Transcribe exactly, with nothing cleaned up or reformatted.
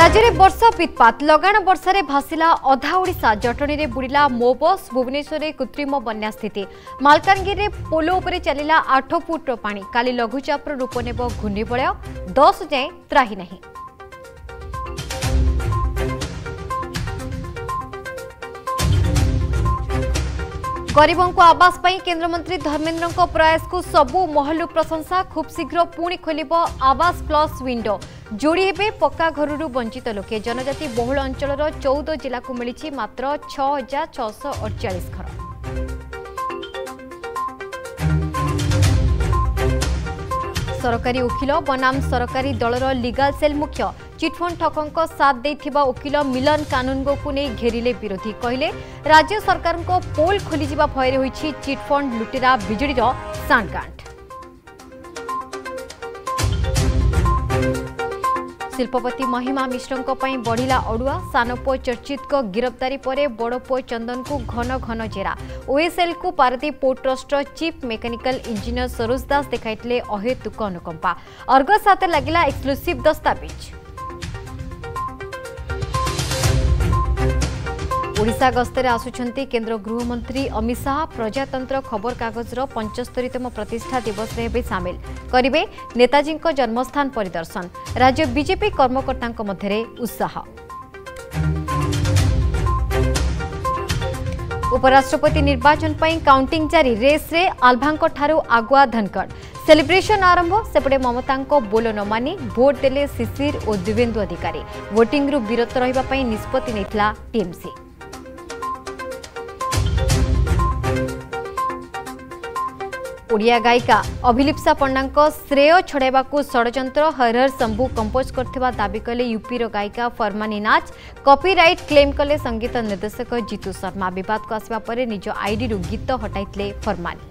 राज्य में वर्षा पितपात लगाण वर्षा भासिला अधा ओडिशा जटणी में बुड़िला मो बस भुवनेश्वर में कृत्रिम बन्या स्थिति मालकानगिरी पोलो उपरे चलिला आठ फुट पानी काली लघुचापर रूप नेब घूर्णिबलय दस जाए त्राही नहीं। गरीबों को आवास पाई केंद्र मंत्री धर्मेंद्र प्रयास को सबू महलु प्रशंसा खूब शीघ्र पुणी खोल आवास प्लस विंडो जोड़ी हेबे पक्का घरु वंचित लोके जनजाति बहुल अंचल चौदह जिला को मिली मात्र छह हजार छःश अड़चाश घर। सरकारी वकिल बनाम सरकारी दलर लीगल सेल मुख्य चिटफंड ठकों साथ देथिबा वकिल मिलन कानूनगो को नहीं घेरिले विरोधी कहले राज्य सरकार को पोल खोली जिबा भୟରେ होईछि चिटफंड लुटेरा बिजड़ीर सांडकांड। शिल्पपति महिमा मिश्र बढ़िला अड़ुआ सानपुओ चर्चित को गिरफ्तारी पर बड़पुओ चंदन को घन घन जेरा ओएसएल को Paradip port trust chief mechanical engineer Saroj Das देखाइले अहेतुक अनुकंपा अर्गस हाथ लगिला एक्सक्लूसिव दस्तावेज। ओडिशा गस्तर आसुछंती केंद्र गृहमंत्री अमित शाह प्रजातंत्र खबर कागजर पंचस्तरीतम प्रतिष्ठा दिवस रे हेबे सामिल करिवे नेताजी जन्मस्थान परिदर्शन राज्य बीजेपी कर्मकर्ता मध्य उत्साह। उपराष्ट्रपति निर्वाचन पर काउंटिंग जारी रेस रे आल्भांको ठारू आगुआ धनखड़ सेलिब्रेशन आरंभ सेपटे ममता बोल न मानी भोट देले शिशिर और दिवेंदु अधिकारी वोटिंग रु विरत रहिबा पई निष्पत्ति नेथिला टीएमसी। ओडिया गायिका अभिलिप्सा पंडा श्रेय छड़ाइबा षड्यंत्र हरहर शंभू कंपोज करथिबा दाबी कले यूपीर गायिका फरमानी नाच कॉपीराइट क्लेम कले संगीत निर्देशक जीतू शर्मा विवाद को आसवा पर निज आईडी रु गीत हटाइथिले फरमानी।